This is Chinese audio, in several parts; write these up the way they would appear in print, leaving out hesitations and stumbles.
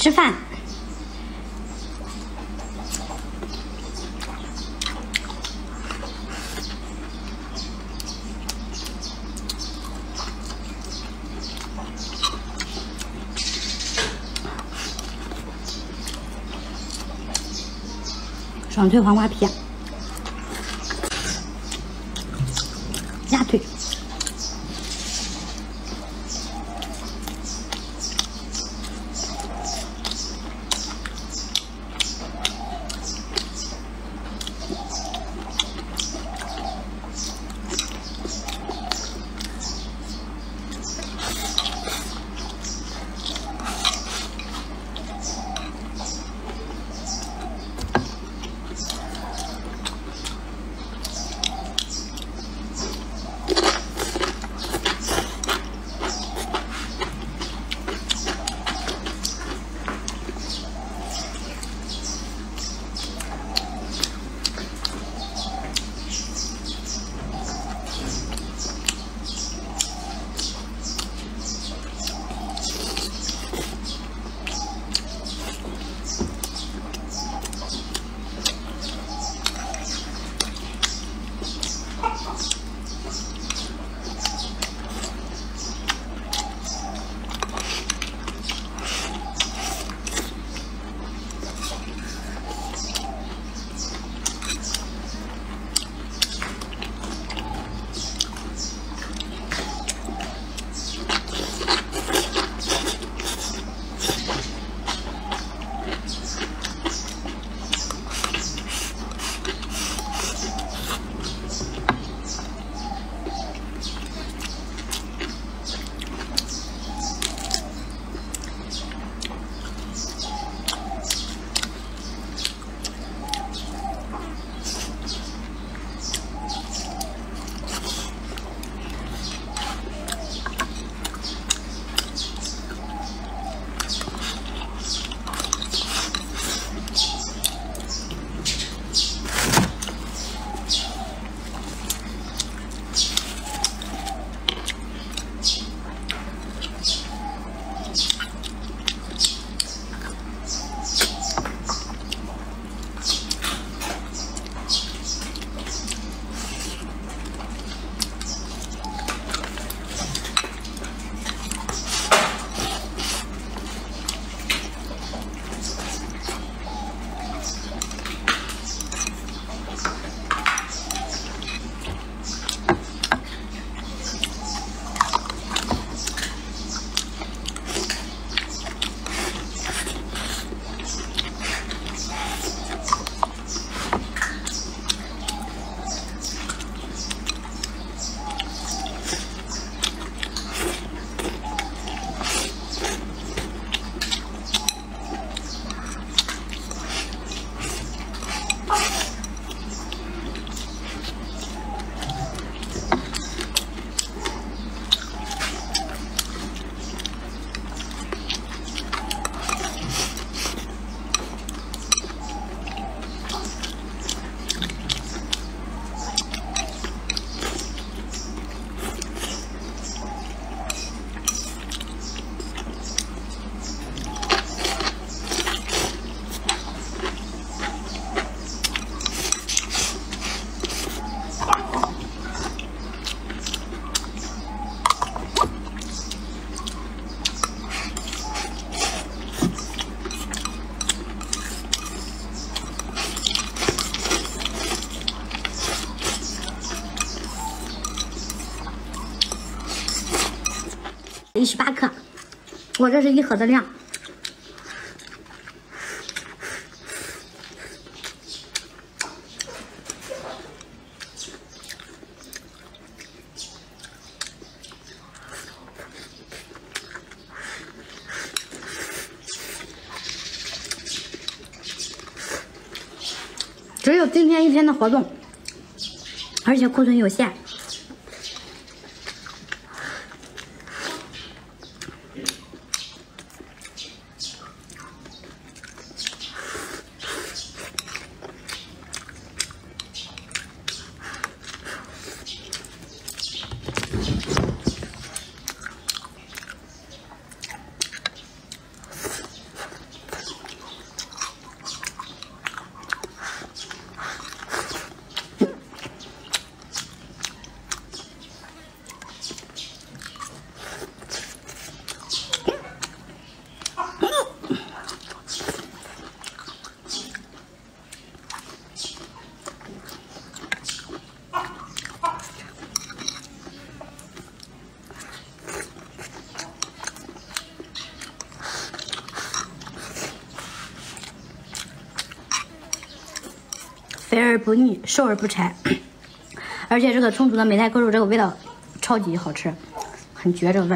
吃饭。爽脆黄瓜皮，鸭腿。 18克，我这是1盒的量。只有今天1天的活动，而且库存有限。 肥而不腻，瘦而不柴。而且这个充足的美泰扣肉这个味道超级好吃，很绝这个味儿。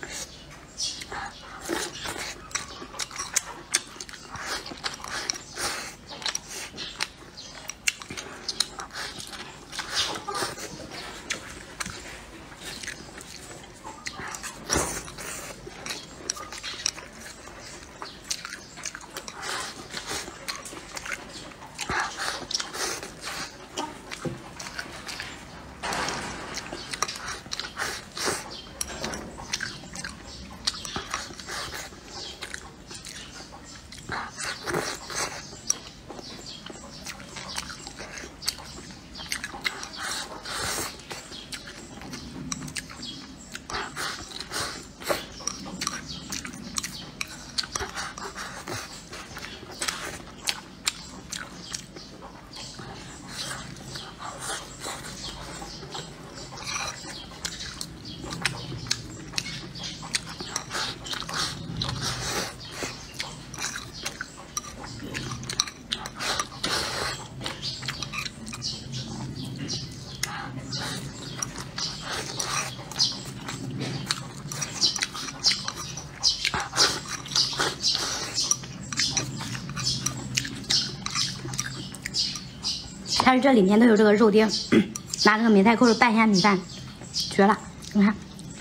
它是这里面都有这个肉丁，拿这个美泰扣肉拌一下米饭，绝了！你看，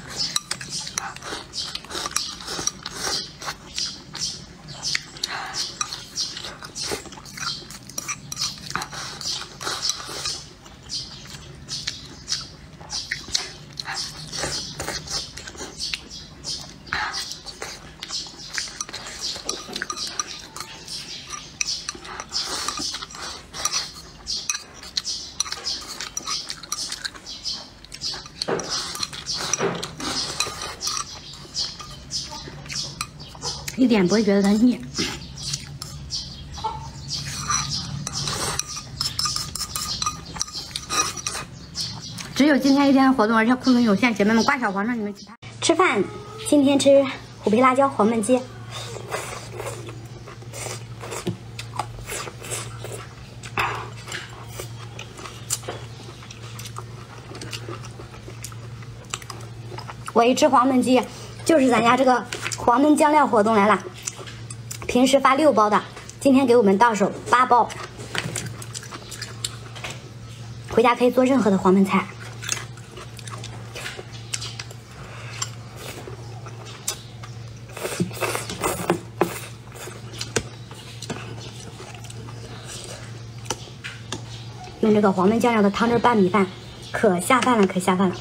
一点不会觉得它腻。只有今天一天的活动，而且库存有限，姐妹们挂小黄车，你们去拍。吃饭，今天吃虎皮辣椒黄焖鸡。我一吃黄焖鸡，就是咱家这个黄焖酱料活动来了。平时发6包的，今天给我们到手8包，回家可以做任何的黄焖菜。用这个黄焖酱料的汤汁拌米饭，可下饭了，可下饭了。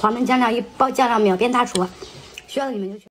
黄焖酱料1包酱料，秒变大厨，需要的你们就去。